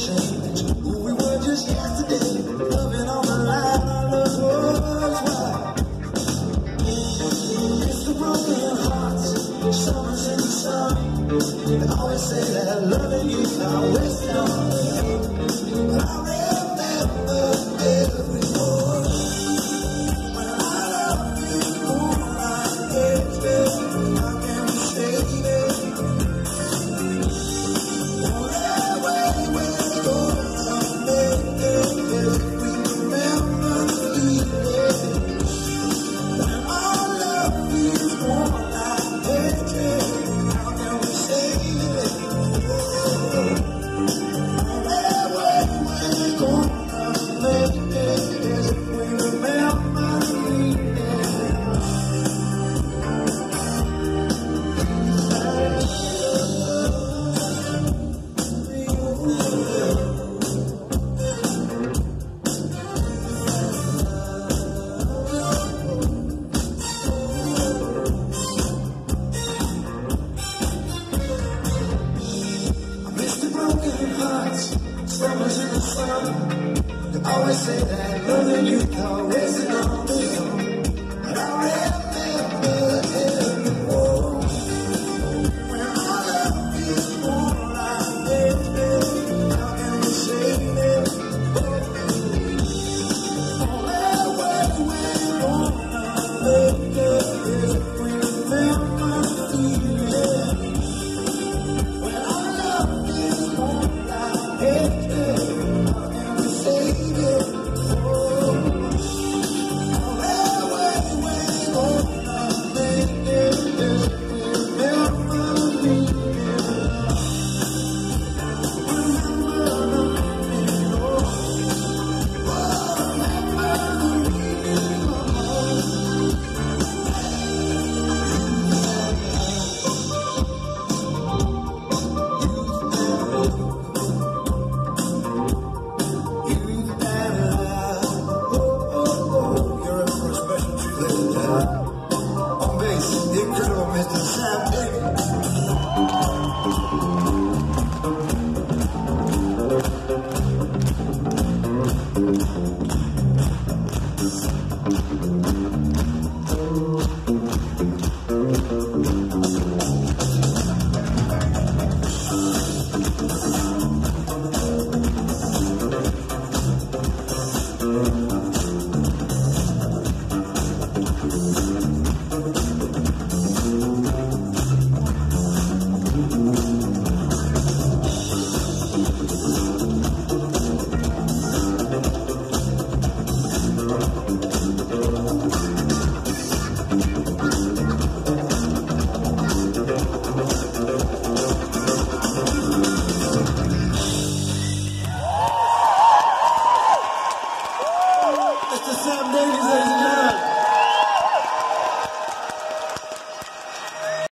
change. Who we were just yesterday, loving on the line, our love was wild. It's the broken hearts, summers in the sun. They always say that loving you's not wasted on me. But I remember every morning when I loved you more like everything. How can we save it? Summers in the sun. They always say that loving you always is on me. But I remember every war when I love you more like everything. How can we save it? Only way we're gonna make it is if we remember the feeling. When I love you more like everything.